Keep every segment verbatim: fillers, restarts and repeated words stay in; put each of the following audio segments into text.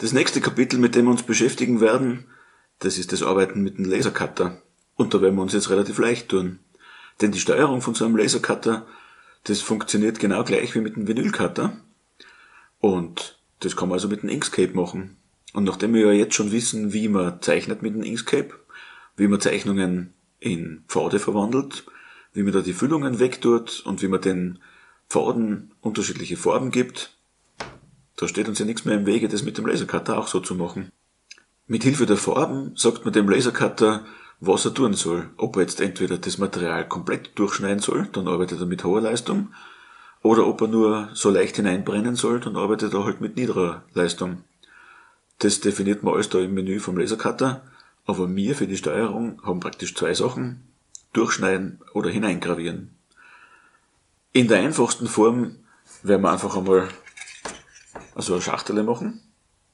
Das nächste Kapitel, mit dem wir uns beschäftigen werden, das ist das Arbeiten mit dem Lasercutter. Und da werden wir uns jetzt relativ leicht tun. Denn die Steuerung von so einem Lasercutter, das funktioniert genau gleich wie mit dem Vinylcutter. Und das kann man also mit dem Inkscape machen. Und nachdem wir ja jetzt schon wissen, wie man zeichnet mit dem Inkscape, wie man Zeichnungen in Pfade verwandelt, wie man da die Füllungen wegtut und wie man den Pfaden unterschiedliche Farben gibt, da steht uns ja nichts mehr im Wege, das mit dem Lasercutter auch so zu machen. Mit Hilfe der Farben sagt man dem Lasercutter, was er tun soll. Ob er jetzt entweder das Material komplett durchschneiden soll, dann arbeitet er mit hoher Leistung, oder ob er nur so leicht hineinbrennen soll, dann arbeitet er halt mit niederer Leistung. Das definiert man alles da im Menü vom Lasercutter, aber wir für die Steuerung haben praktisch zwei Sachen: durchschneiden oder hineingravieren. In der einfachsten Form werden wir einfach einmal also eine Schachtel machen.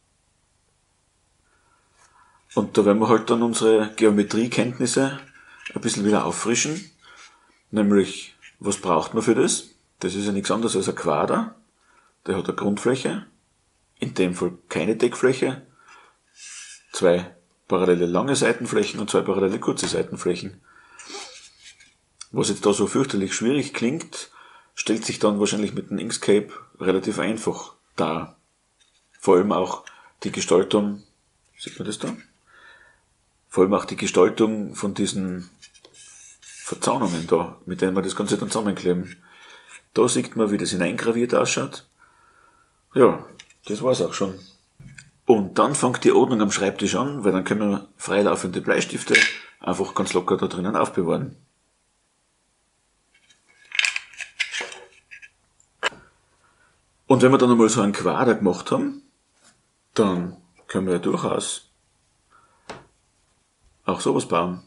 Und da werden wir halt dann unsere Geometriekenntnisse ein bisschen wieder auffrischen. Nämlich, was braucht man für das? Das ist ja nichts anderes als ein Quader. Der hat eine Grundfläche, in dem Fall keine Deckfläche, zwei parallele lange Seitenflächen und zwei parallele kurze Seitenflächen. Was jetzt da so fürchterlich schwierig klingt, stellt sich dann wahrscheinlich mit dem Inkscape relativ einfach dar. Vor allem auch die Gestaltung, sieht man das da? Vor allem auch die Gestaltung von diesen Verzahnungen da, mit denen wir das Ganze dann zusammenkleben. Da sieht man, wie das hineingraviert ausschaut. Ja, das war's auch schon. Und dann fängt die Ordnung am Schreibtisch an, weil dann können wir freilaufende Bleistifte einfach ganz locker da drinnen aufbewahren. Und wenn wir dann einmal so einen Quader gemacht haben, dann können wir ja durchaus auch sowas bauen.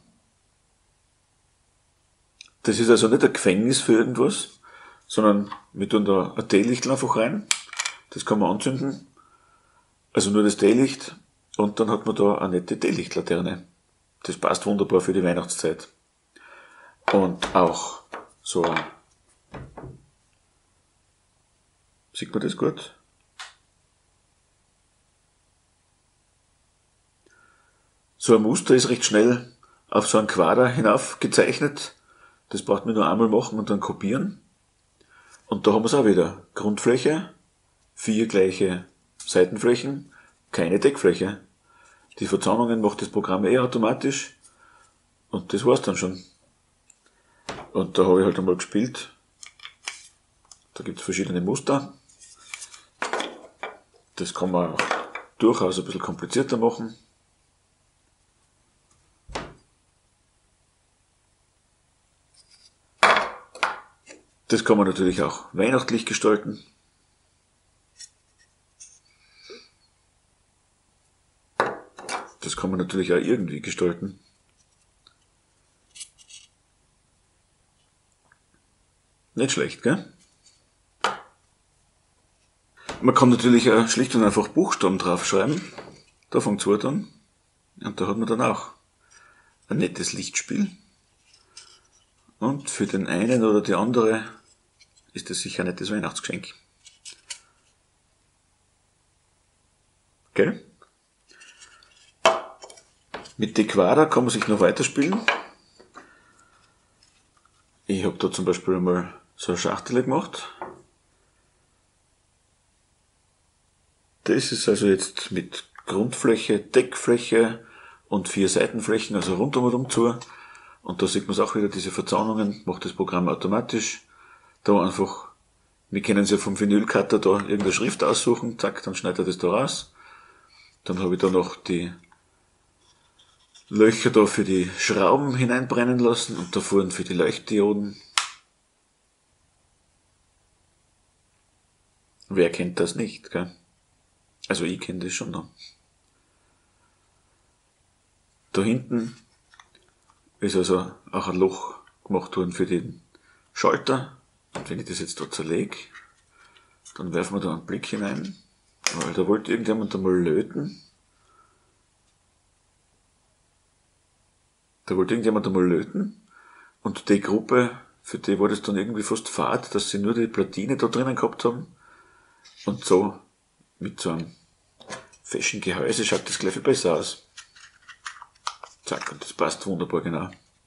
Das ist also nicht ein Gefängnis für irgendwas, sondern wir tun da ein Teelicht einfach rein. Das kann man anzünden. Also nur das Teelicht. Und dann hat man da eine nette Teelichtlaterne. Das passt wunderbar für die Weihnachtszeit. Und auch so ein, sieht man das gut? So ein Muster ist recht schnell auf so einen Quader hinauf gezeichnet. Das braucht man nur einmal machen und dann kopieren. Und da haben wir es auch wieder. Grundfläche, vier gleiche Seitenflächen, keine Deckfläche. Die Verzahnungen macht das Programm eh automatisch. Und das war's dann schon. Und da habe ich halt einmal gespielt. Da gibt es verschiedene Muster. Das kann man auch durchaus ein bisschen komplizierter machen. Das kann man natürlich auch weihnachtlich gestalten. Das kann man natürlich auch irgendwie gestalten. Nicht schlecht, gell? Man kann natürlich auch schlicht und einfach Buchstaben draufschreiben. Da fängt es an dann. Und da hat man dann auch ein nettes Lichtspiel. Und für den einen oder die andere ist das sicher ein nettes Weihnachtsgeschenk. Gell? Mit Dequader kann man sich noch weiterspielen. Ich habe da zum Beispiel einmal so eine Schachtel gemacht. Das ist also jetzt mit Grundfläche, Deckfläche und vier Seitenflächen, also rundum und umzu. Und da sieht man auch wieder, diese Verzahnungen macht das Programm automatisch. Da einfach, wir können es ja vom Vinylcutter da irgendeine Schrift aussuchen, zack, dann schneidet er das da raus. Dann habe ich da noch die Löcher da für die Schrauben hineinbrennen lassen und da vorne für die Leuchtdioden. Wer kennt das nicht, gell? Also ich kenne das schon noch. Da hinten ist also auch ein Loch gemacht worden für den Schalter. Und wenn ich das jetzt da zerlege, dann werfen wir da einen Blick hinein. Weil da wollte irgendjemand einmal löten. Da wollte irgendjemand einmal löten. Und die Gruppe, für die war das dann irgendwie fast fad, dass sie nur die Platine da drinnen gehabt haben. Und so mit so einem feschen Gehäuse schaut das gleich viel besser aus. Zack, und das passt wunderbar genau.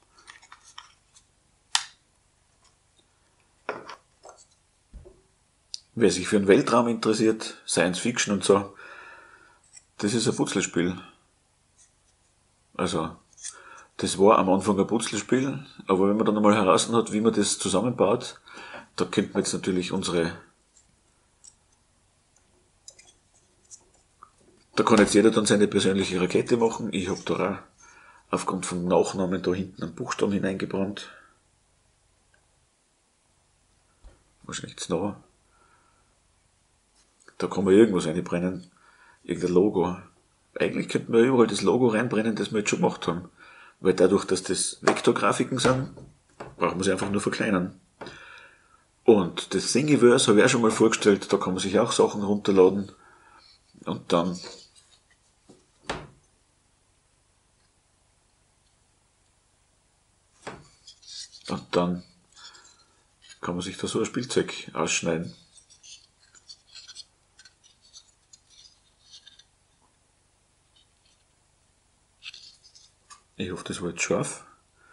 Wer sich für den Weltraum interessiert, Science Fiction und so, das ist ein Putzelspiel. Also, das war am Anfang ein Putzelspiel, aber wenn man dann einmal heraus hat, wie man das zusammenbaut, da könnte man jetzt natürlich unsere... Da kann jetzt jeder dann seine persönliche Rakete machen. Ich habe da auch aufgrund vom Nachnamen da hinten einen Buchstaben hineingebrannt. Wahrscheinlich jetzt noch. Da kann man irgendwas reinbrennen. Irgendein Logo. Eigentlich könnte man überall das Logo reinbrennen, das wir jetzt schon gemacht haben. Weil dadurch, dass das Vektorgrafiken sind, braucht man sie einfach nur verkleinern. Und das Thingiverse habe ich auch schon mal vorgestellt, da kann man sich auch Sachen runterladen. Und dann und dann kann man sich da so ein Spielzeug ausschneiden. Ich hoffe, das war jetzt scharf.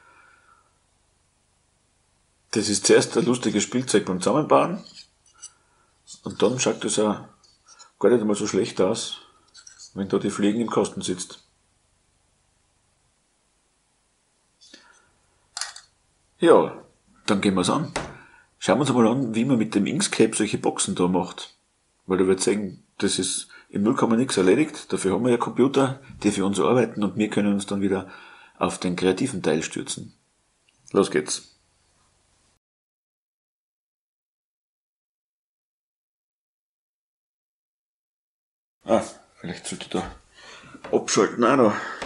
Das ist zuerst ein lustiges Spielzeug beim Zusammenbauen. Und dann schaut das auch gar nicht einmal so schlecht aus, wenn da die Fliegen im Kasten sitzt. Ja, dann gehen wir es an. Schauen wir uns mal an, wie man mit dem Inkscape solche Boxen da macht. Weil du wirst sehen, das ist im null Komma nix erledigt. Dafür haben wir ja Computer, die für uns arbeiten und wir können uns dann wieder auf den kreativen Teil stürzen. Los geht's. Ah, vielleicht sollte ich da abschalten auch noch.